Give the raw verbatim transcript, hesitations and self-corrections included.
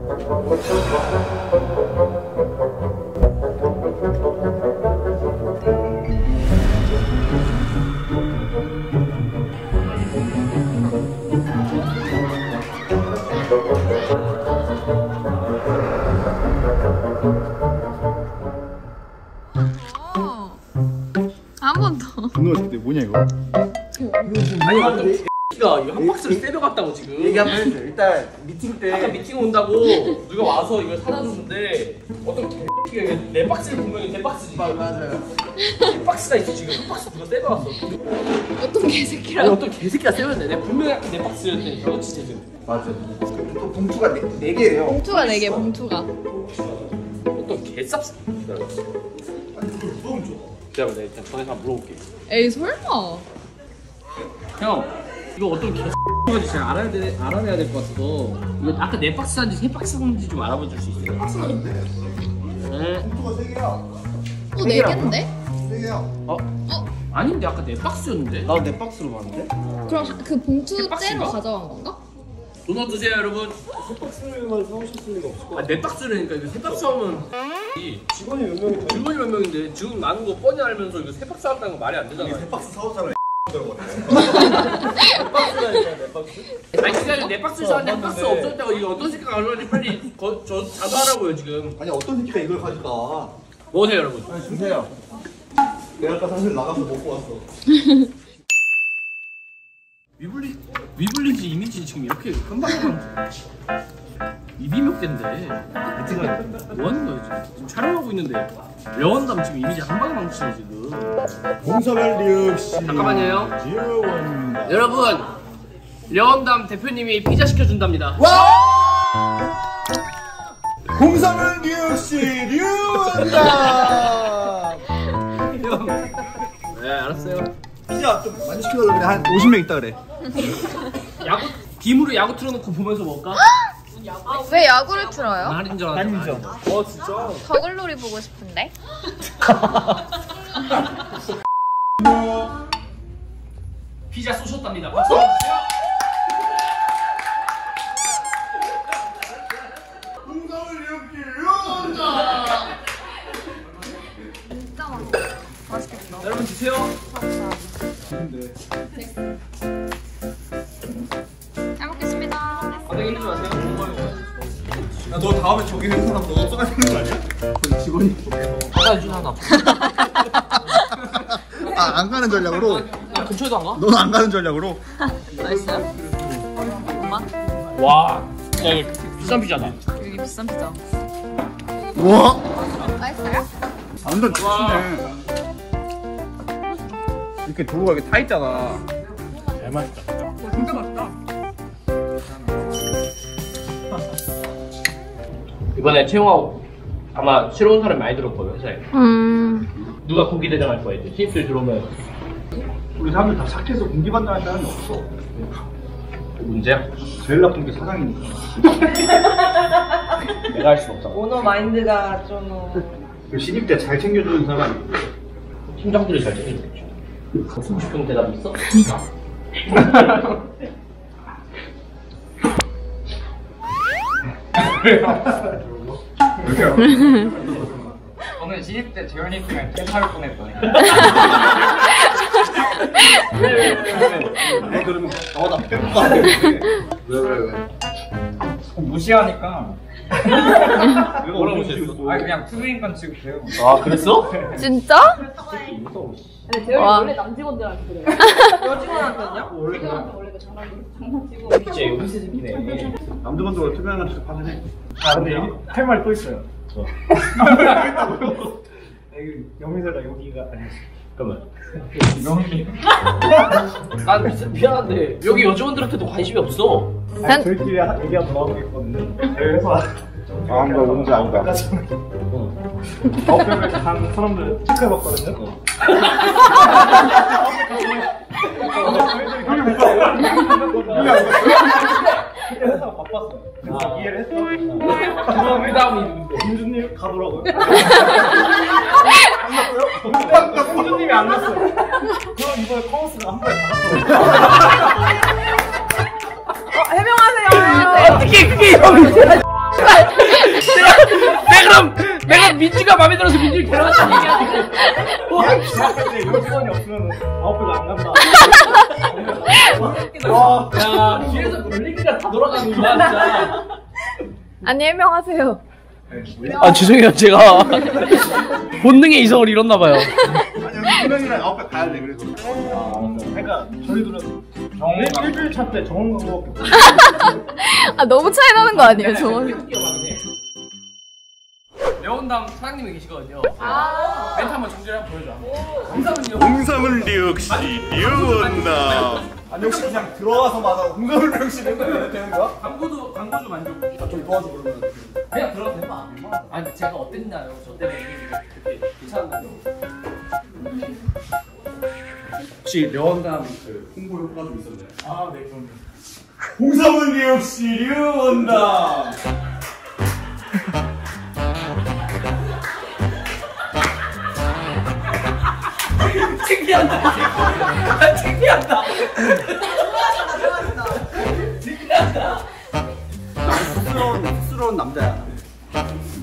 한 번 더. 분노가 근데 뭐냐 이거? 아니 어떤 X가 이거 한 박스를 세벼갔다고 지금. 얘기 한번 해줘. 일단 미팅 때 아까 미팅 온다고 누가 와서 이걸 사다 줬는데 어떤 X가 내 박스를 분명히 내 박스지. 맞아요. 이 박스가 있어 지금. 이 박스 누가 세벼갔어. 어떤 개새끼라. 아니 어떤 개새끼가 세웠네. 내가 분명히 아까 내 박스였는데 이거 진짜 지금. 맞아. 또 봉투가 네, 네 개예요. 봉투가 네 개, 봉투가. 어떤 개쌉. 무거움 줘. 기다려, 내가 일단 전에서 한번 물어볼게. 에이 설마. 형, 이거 어떤 개X인지 잘 알아야 돼, 알아내야 될 것 같아서 이거 아까 네 박스 한지 세 박스 건지 좀 알아봐 줄 수 있어요? 박스가 있는데. 네. 봉투가 세 개야. 또 네 개인데? 세 개야. 어? 어? 아닌데 아까 네 박스였는데? 나도 내 박스로 봤는데. 그럼 그 봉투째로 박스인가? 가져간 건가? 도넛 드세요 여러분. 세 박스만 사오셨을 리가 없을 거 아, 네 박스라니까 이거 세 박스 하면 직원이 몇 명이 직원이 몇 명인데 지금 나는 거 뻔히 알면서 이거 세 박스 왔다는 거 말이 안 되잖아. 세 박스 사오잖아. 아니 그냥 네 박스 사는데 한 박스 없었다고 이거 어떤 새끼가 가져가지 빨리 거, 저 자수하라고요 지금. 아니 어떤 새끼가 이걸 가져가? 먹으세요 여러분. 아니 주세요. 내가 아까 사실 나가서 먹고 왔어. 위블리 위블리지 이미지 지금 이렇게 금방금방 이비명대인데 미팅을 뭐 하는 거야 지금? 지금 촬영하고 있는데 려원담 지금 이미지 한 방에 망치네 지금. 봉사발 리역시 잠깐만요. 지원입니다. 여러분 려원담 대표님이 피자 시켜준답니다. 와! 봉사발 리역시 류원다. 네 알았어요. 피자 좀 많이 시켜달라 그래. 한 오십 명 있다 그래. 야구 빔으로 야구 틀어놓고 보면서 먹을까? 왜 야구를 틀어요? 할인전 하자. 할인전. 어 진짜? 더글로리 보고 싶은데? 피자 쏘셨답니다. 박수 주세요. 봉사발 리역시 류원다. 진짜 맛있어. 맛있겠다. 여러분 주세요. 잘 먹겠습니다. 바닥에 힘주지 마세요. 야, 너 다음에 저기 있는 사람 너 써가지는 거 아니야? 그 직원이. 하나 준 하나. 아, 안 가는 전략으로? 야, 근처에도 안 가? 너는 안 가는 전략으로? 맛있어요? 엄마? 와, 야 이거 비싼 피자다. 여기 비싼 피자. 우와! 맛있어요? 완전 좋네. 이렇게 도로가 이렇게 타 있잖아. 잘 맛있다. 진짜 맛있다. 이번에 채용하고 아마 새로운 사람이 많이 들었거든 회사에. 음. 누가 공기 대장 할 거야 이제 신입들 들어오면. 우리 사람들 다 착해서 공기반장할 사람이 없어. 문제야? 제일 나쁜 게 사장이니까. 내가 할 수 없잖아. 오너 마인드가 좀 그 신입 때 잘 챙겨주는 사람이. 팀장들이 잘 챙겨주겠지. 수십 평 대답 있어? 오늘 신입 때 재현이 때문에 퇴사할 뻔했더니 어, 그러면 어나 빼봐. 왜왜 왜? 무시하니까 뭐라고 무시했어? 아 그냥 투브인건 취급해요. 아 그랬어? 진짜? 근데 재현이 와. 원래 남직원들한테 그래요. 여직원한테는요? 원래 원래 그 장난기 장난치고. 진짜 여기 새끼네. 남들건도 투명한 척 하긴 해. 아 근데 할 말 또 있어요. 어. 영미사가 여기가 아니었어. 잠깐만. 영미. 난 진짜 미안한데 여기 여직원들한테도 관심이 없어. 아니, 저희끼리 하- 얘기가 돌아오고 있거든요. 저희 회사 아, 나 뭔지 안다. 어. 아홉 명을 간 사람들 체크해봤거든요. 회사가 바빴어요. 그래서 이해를 했어. 그 다음에 김준님 가더라고요. 안 났어요? 김준님이 안 났어요. 그럼 이번에 커머스가 한 번에 다 났어요. 해명하세요. 어떻게 그게 이러면 민지가 마음에 들어서 민지를 데려왔다는 얘기야. 근데 요직원이 없으면 아홉 배가 안 간다. 와, 야, 뒤에서 물리기가 다 돌아가는 거야, 진짜. 아니 해명하세요. 아, 죄송해요. 제가 본능의 이성을 잃었나봐요. 아니 한 명이랑 아홉 배 가야 돼 그래도. 그러니까 저희들은 정 일주일 차 때 정원 간 거밖에 없어. 아 너무 차이 나는 거 아니에요 저건? 명원담 사장님이 계시거든요. 멘트 한번 정지를 한번 보여줘. 공사은요? 홍삼은 역시 리온다. 아니 혹시 그냥 들어가서마다 공감을 역시 되는 거야? 광고도 광고 좀 만들고. 좀 도와줘 그러면. 그냥 들어도 되나? 아니 근데 제가 어땠나요? 저 때문에 그때 괜찮았나요? 혹시 려원담 그 홍보 효과가 좀 있었나요? 아, 네 그럼. 홍삼은 역시 리온다. 창피한다. 창피한다. 쑥스러운 쑥스러운 남자야.